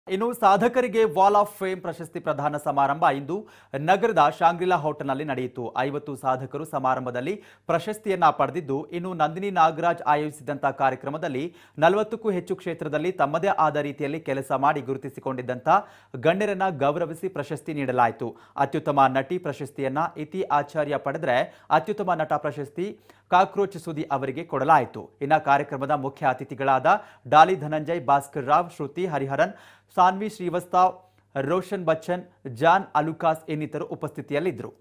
ಇನ್ನು ಸಾಧಕರಿಗೆ wall of fame ಪ್ರಶಸ್ತಿ ಪ್ರದಾನ ಸಮಾರಂಭ ಇಂದು ನಗರದ ಶಾಂಗ್ರಿಲಾ ಹೋಟೆಲ್ನಲ್ಲಿ ನಡೆಯಿತು. 50 ಸಾಧಕರು ಸಮಾರಂಭದಲ್ಲಿ ಪ್ರಶಸ್ತಿಯನ್ನ ಪಡೆದಿದ್ದು, ಇನ್ನು ನಂದಿನಿ ನಾಗರಾಜ್ ಆಯೋಜಿಸಿದಂತ ಕಾರ್ಯಕ್ರಮದಲ್ಲಿ 40ಕ್ಕೂ ಹೆಚ್ಚು ಕ್ಷೇತ್ರದಲ್ಲಿ ತಮ್ಮದೇ ಆದ ರೀತಿಯಲ್ಲಿ ಕೆಲಸ ಮಾಡಿ ಗುರುತಿಸಿಕೊಂಡಿದ್ದಂತ ಗಣ್ಯರನ್ನ ಗೌರವಿಸಿ ಪ್ರಶಸ್ತಿ ನೀಡಲಾಯಿತು. ಅತ್ಯುತ್ತಮ ನಟಿ ಪ್ರಶಸ್ತಿಯನ್ನ ಇತಿ ಆಚಾರ್ಯ ಪಡೆದರೆ, ಅತ್ಯುತ್ತಮ ನಟ ಪ್ರಶಸ್ತಿ ಕಾಕ್ರೋಚ್ ಸುದಿ ಅವರಿಗೆ ಕೊಡಲಾಯಿತು. ಇನ್ನು ಕಾರ್ಯಕ್ರಮದ ಮುಖ್ಯ ಅತಿಥಿಗಳಾದ ಡಾಲಿ ಧನಂಜಯ್, ಭಾಸ್ಕರ್ ರಾವ್, ಶ್ರುತಿ ಹರಿಹರನ್, ಸಾನ್ವಿ ಶ್ರೀವಸ್ತಾವ್, ರೋಷನ್ ಬಚ್ಚನ್, ಜಾನ್ ಅಲುಕಾಸ್ ಇನ್ನಿತರು ಉಪಸ್ಥಿತಿಯಲ್ಲಿದ್ದರು.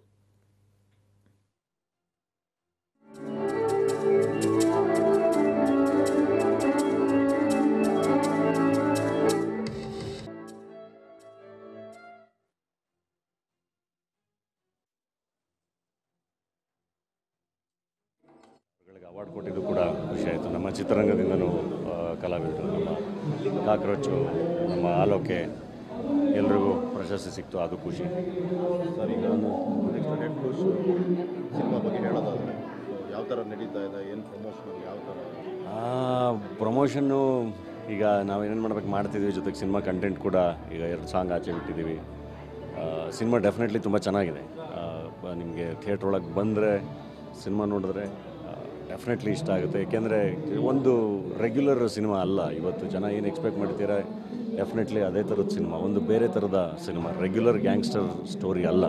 ಅವಾರ್ಡ್ ಕೊಟ್ಟಿದ್ದು ಕೂಡ ಖುಷಿ ಆಯಿತು. ನಮ್ಮ ಚಿತ್ರರಂಗದಿಂದನೂ ಕಲಾವಿದರು, ನಮ್ಮ ಕಾಕ್ರೋಚು, ನಮ್ಮ ಆಲೋಕೆ ಎಲ್ರಿಗೂ ಪ್ರಶಸ್ತಿ ಸಿಕ್ತು, ಅದು ಖುಷಿ. ಸರ್, ಈಗ ನೆಕ್ಸ್ಟ್ ಹೆಡ್ ಬುಷ್ ಸಿನಿಮಾ ಬಗ್ಗೆ ಹೇಳೋದಾದರೆ ಯಾವ ಥರ ನಡೀತಾ ಇದೆ, ಏನು ಪ್ರಮೋಷನ್, ಯಾವ ಥರ ಪ್ರಮೋಷನ್ನು ಈಗ ನಾವು ಏನೇನು ಮಾಡ್ಬೇಕು ಮಾಡ್ತಿದ್ದೀವಿ, ಜೊತೆಗೆ ಸಿನಿಮಾ ಕಂಟೆಂಟ್ ಕೂಡ ಈಗ 2 ಸಾಂಗ್ ಆಚೆ ಬಿಟ್ಟಿದ್ದೀವಿ. ಸಿನಿಮಾ ಡೆಫಿನೆಟ್ಲಿ ತುಂಬ ಚೆನ್ನಾಗಿದೆ. ನಿಮಗೆ ಥಿಯೇಟ್ರ್ ಒಳಗೆ ಬಂದರೆ ಸಿನಿಮಾ ನೋಡಿದ್ರೆ ಡೆಫಿನೆಟ್ಲಿ ಇಷ್ಟ ಆಗುತ್ತೆ. ಏಕೆಂದರೆ ಒಂದು ರೆಗ್ಯುಲರ್ ಸಿನಿಮಾ ಅಲ್ಲ. ಇವತ್ತು ಜನ ಏನು ಎಕ್ಸ್ಪೆಕ್ಟ್ ಮಾಡ್ತೀರಾ, ಡೆಫಿನೆಟ್ಲಿ ಅದೇ ಥರದ ಸಿನಿಮಾ, ಒಂದು ಬೇರೆ ಥರದ ಸಿನಿಮಾ, ರೆಗ್ಯುಲರ್ ಗ್ಯಾಂಗ್ಸ್ಟರ್ ಸ್ಟೋರಿ ಅಲ್ಲ.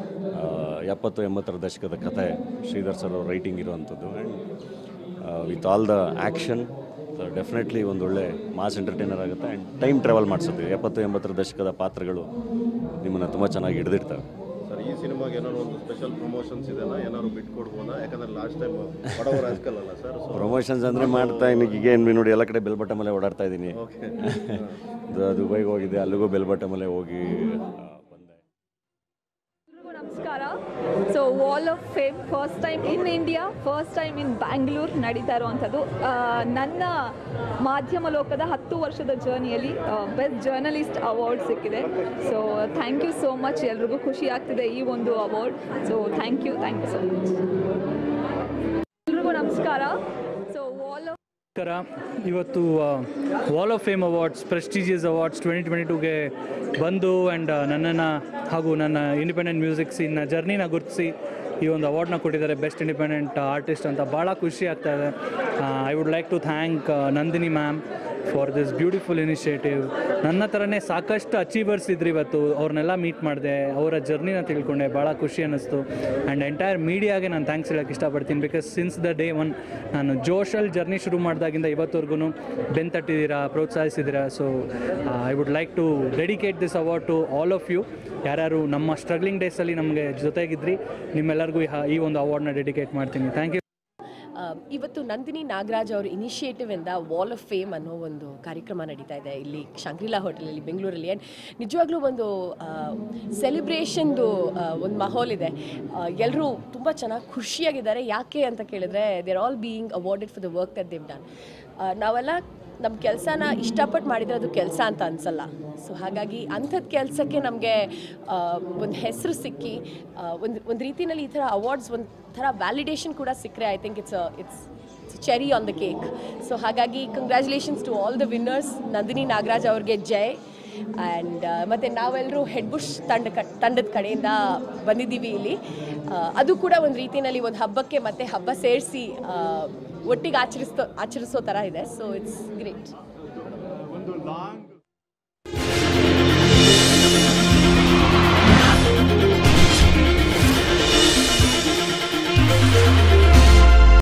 70-80ರ ದಶಕದ ಕಥೆ, ಶ್ರೀಧರ್ ಸರ್ ಅವ್ರ ರೈಟಿಂಗ್ ಇರೋವಂಥದ್ದು. And with all the action definitely ಒಂದೊಳ್ಳೆ ಮಾಸ್ ಎಂಟರ್ಟೈನರ್ ಆಗುತ್ತೆ. ಆ್ಯಂಡ್ ಟೈಮ್ ಟ್ರಾವೆಲ್ ಮಾಡಿಸುತ್ತೆ. 70-80ರ ದಶಕದ ಪಾತ್ರಗಳು ನಿಮ್ಮನ್ನು ತುಂಬ ಚೆನ್ನಾಗಿ ಹಿಡಿದಿರ್ತವೆ. ಸರ್, ಈ ಸಿನಿಮಾಗೆ ಏನಾದ್ರು ಒಂದು ಸ್ಪೆಷಲ್ ಪ್ರಮೋಷನ್ಸ್ ಇದೆಯಾ, ಏನಾದ್ರು ಬಿಟ್ಕೊಡ್ಬೋದಾ? ಯಾಕಂದರೆ ಲಾಸ್ಟ್ ಟೈಮ್ ಬಡವರ ಅಲ್ಲ ಸರ್. ಪ್ರಮೋಷನ್ಸ್ ಅಂದರೆ ಮಾಡ್ತಾ ಈಗ ಏನು ನೋಡಿ, ಎಲ್ಲ ಕಡೆ ಬೆಲ್ ಬಟನ್ ಮೇಲೆ ಓಡಾಡ್ತಾ ಇದ್ದೀನಿ. ಓಕೆ, ದುಬೈಗೆ ಹೋಗಿದ್ದೆ, ಅಲ್ಲಿಗೂ ಬೆಲ್ ಬಟನ್ ಮೇಲೆ ಹೋಗಿ ಬಂದೆ. ನಮಸ್ಕಾರ. So wall of fame first time in India, first time in Bangalore ನಡೀತಾ ಇರುವಂಥದ್ದು. ನನ್ನ ಮಾಧ್ಯಮ ಲೋಕದ 10 ವರ್ಷದ ಜರ್ನಿಯಲ್ಲಿ ಬೆಸ್ಟ್ ಜರ್ನಲಿಸ್ಟ್ ಅವಾರ್ಡ್ ಸಿಕ್ಕಿದೆ. So thank you so much. ಎಲ್ರಿಗೂ ಖುಷಿ ಆಗ್ತಿದೆ ಈ ಒಂದು award. So thank you so much. ಎಲ್ರಿಗೂ ನಮಸ್ಕಾರ. ಸೊ ಇವತ್ತು wall of fame awards, prestigious awards 2022ಗೆ ಬಂದು ಆ್ಯಂಡ್ ನನ್ನನ್ನು ಹಾಗೂ ನನ್ನ ಇಂಡಿಪೆಂಡೆಂಟ್ ಮ್ಯೂಸಿಕ್ ಸೀನ್ನ ಜರ್ನಿನ ಗುರುತಿಸಿ ಈ ಒಂದು ಅವಾರ್ಡ್ನ ಕೊಟ್ಟಿದ್ದಾರೆ, ಬೆಸ್ಟ್ ಇಂಡಿಪೆಂಡೆಂಟ್ ಆರ್ಟಿಸ್ಟ್ ಅಂತ. ಭಾಳ ಖುಷಿ ಆಗ್ತಾ ಇದೆ. I would like to thank Nandini ma'am for this beautiful initiative. ನನ್ನ ಥರನೇ ಸಾಕಷ್ಟು ಅಚೀವರ್ಸ್ ಇದ್ರು ಇವತ್ತು, ಅವ್ರನ್ನೆಲ್ಲ ಮೀಟ್ ಮಾಡಿದೆ, ಅವರ ಜರ್ನಿನ ತಿಳ್ಕೊಂಡೆ, ಭಾಳ ಖುಷಿ ಅನ್ನಿಸ್ತು. ಆ್ಯಂಡ್ ಎಂಟೈರ್ ಮೀಡಿಯಾಗೆ ನಾನು ಥ್ಯಾಂಕ್ಸ್ ಹೇಳೋಕ್ಕೆ ಇಷ್ಟಪಡ್ತೀನಿ. Because since the day one ನಾನು ಜೋಶಲ್ಲಿ ಜರ್ನಿ ಶುರು ಮಾಡಿದಾಗಿಂದ ಇವತ್ತವರೆಗೂ ಬೆಂತಟ್ಟಿದ್ದೀರಾ, ಪ್ರೋತ್ಸಾಹಿಸಿದ್ದೀರಾ. So I would like to dedicate this award to all of you. ಯಾರ್ಯಾರು ನಮ್ಮ ಸ್ಟ್ರಗ್ಲಿಂಗ್ ಡೇಸಲ್ಲಿ ನಮಗೆ ಜೊತೆಗಿದ್ರಿ, ನಿಮ್ಮೆಲ್ಲರಿಗೂ ಈ ಒಂದು ಅವಾರ್ಡ್ನ ಡೆಡಿಕೇಟ್ ಮಾಡ್ತೀನಿ. Thank you. ಇವತ್ತು ನಂದಿನಿ ನಾಗರಾಜ್ ಅವ್ರ ಇನಿಷಿಯೇಟಿವಿಂದ ವಾಲ್ ಆಫ್ ಫೇಮ್ ಅನ್ನೋ ಒಂದು ಕಾರ್ಯಕ್ರಮ ನಡೀತಾ ಇದೆ ಇಲ್ಲಿ ಶಾಂಗ್ರಿಲಾ ಹೋಟೆಲಲ್ಲಿ ಬೆಂಗಳೂರಲ್ಲಿ. ಆ್ಯಂಡ್ ನಿಜವಾಗ್ಲೂ ಒಂದು ಸೆಲೆಬ್ರೇಷನ್ದು ಒಂದು ಮಾಹೋಲ್ ಇದೆ. ಎಲ್ಲರೂ ತುಂಬ ಚೆನ್ನಾಗಿ ಖುಷಿಯಾಗಿದ್ದಾರೆ. ಯಾಕೆ ಅಂತ ಕೇಳಿದ್ರೆ, they are all being awarded for the work that they've done. ನಾವೆಲ್ಲ ನಮ್ಮ ಕೆಲಸನ ಇಷ್ಟಪಟ್ಟು ಮಾಡಿದರೆ ಅದು ಕೆಲಸ ಅಂತ ಅನಿಸಲ್ಲ. ಸೊ ಹಾಗಾಗಿ ಅಂಥದ್ದು ಕೆಲಸಕ್ಕೆ ನಮಗೆ ಒಂದು ಹೆಸರು ಸಿಕ್ಕಿ ಒಂದು ರೀತಿಯಲ್ಲಿ ಈ ಥರ ಅವಾರ್ಡ್ಸ್ ಒಂದು ಥರ ವ್ಯಾಲಿಡೇಷನ್ ಕೂಡ ಸಿಕ್ಕರೆ I think it's cherry on the cake. So ಹಾಗಾಗಿ congratulations to all the winners. Nandini Nagaraj ಅವ್ರಿಗೆ ಜೈ. ಆ್ಯಂಡ್ ಮತ್ತು ನಾವೆಲ್ಲರೂ ಹೆಡ್ ಬುಷ್ ತಂಡದ ಕಡೆಯಿಂದ ಬಂದಿದ್ದೀವಿ ಇಲ್ಲಿ. ಅದು ಕೂಡ ಒಂದು ರೀತಿಯಲ್ಲಿ ಒಂದು ಹಬ್ಬಕ್ಕೆ ಮತ್ತೆ ಹಬ್ಬ ಸೇರಿಸಿ ಒಟ್ಟಿಗೆ ಆಚರಿಸೋ ಥರ ಇದೆ. So it's great.